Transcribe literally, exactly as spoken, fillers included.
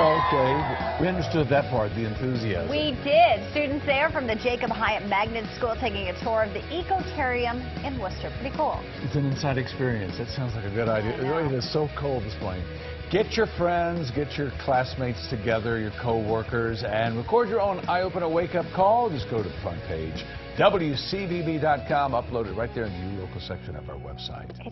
Okay, we understood that part, the enthusiasm. We did. Students there from the Jacob Hiatt Magnet School taking a tour of the Ecotarium in Worcester. Pretty cool. It's an inside experience. That sounds like a good idea. It is so cold this morning. Get your friends, get your classmates together, your co-workers, and record your own eye-opener wake-up call. Just go to the front page, W C V B dot com, upload it right there in the U Local section of our website.